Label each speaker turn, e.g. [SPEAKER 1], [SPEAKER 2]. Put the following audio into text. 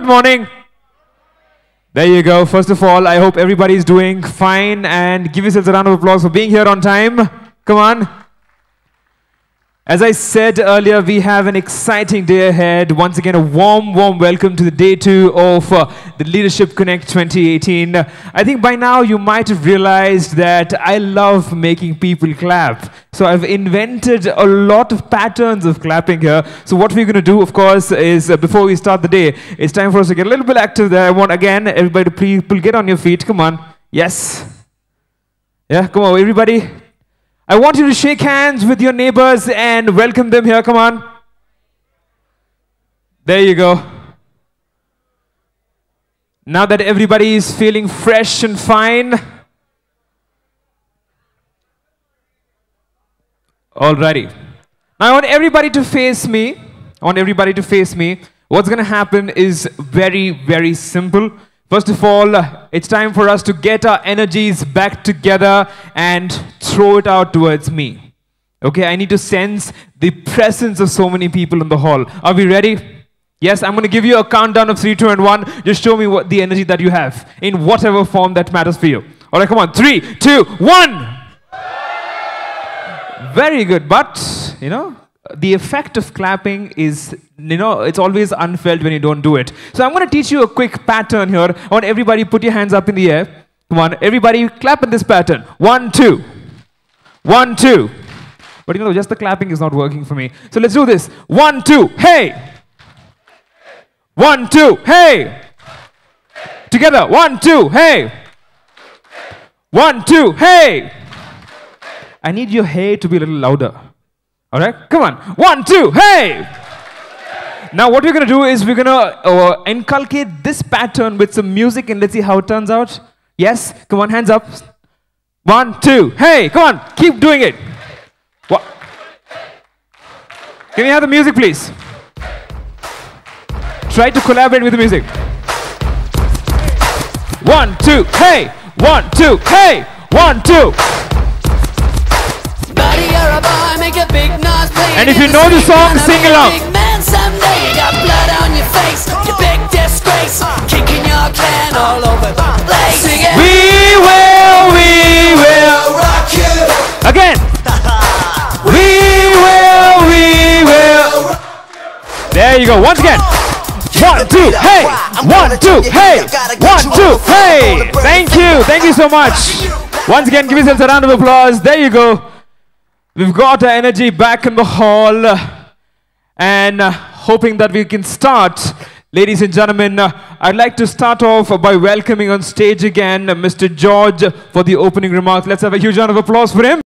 [SPEAKER 1] morning. There you go. First of all, I hope everybody's doing fine and give yourselves a round of applause for being here on time. Come on. As I said earlier, we have an exciting day ahead. Once again, a warm welcome to the day 2 of the Leadership Connect 2018. I think by now you might have realized that I love making people clap. So I've invented a lot of patterns of clapping here. So what we're going to do, of course, is before we start the day, it's time for us to get a little bit active there. I want, again, everybody to please get on your feet. Come on. Yes. Yeah, come on, everybody. I want you to shake hands with your neighbors and welcome them here. Come on. There you go. Now that everybody is feeling fresh and fine. Alrighty. Now I want everybody to face me. What's going to happen is very simple. First of all, it's time for us to get our energies back together and throw it out towards me. Okay, I need to sense the presence of so many people in the hall. Are we ready? Yes, I'm going to give you a countdown of 3, 2, and 1. Just show me what the energy that you have in whatever form that matters for you. All right, come on. 3, 2, 1. Very good. But, the effect of clapping is, it's always unfelt when you don't do it. So I'm going to teach you a quick pattern here. I want everybody put your hands up in the air. Come on, everybody clap in this pattern. 1, 2. 1, 2. But just the clapping is not working for me. So let's do this. 1, 2, hey. 1, 2, hey. Together. 1, 2, hey. 1, 2, hey. I need your hey to be a little louder. All right, come on. 1, 2, hey! Now what we're going to do is we're going to inculcate this pattern with some music and let's see how it turns out. Yes, come on, hands up. 1, 2, hey! Come on, keep doing it. What? Can we have the music, please? Try to collaborate with the music. 1, 2, hey! 1, 2, hey! 1, 2. And if you know the song, sing along. Big man someday, you got blood on your face, you big disgrace, kicking your can all over the place. Sing it. We will rock you. Again. We will. There you go. Once again. 1, 2, hey. 1, 2, hey. 1, 2, hey. Thank you so much. Once again, give yourselves a round of applause. There you go. We've got our energy back in the hall and hoping that we can start. Ladies and gentlemen, I'd like to start off by welcoming on stage again Mr. George for the opening remarks. Let's have a huge round of applause for him.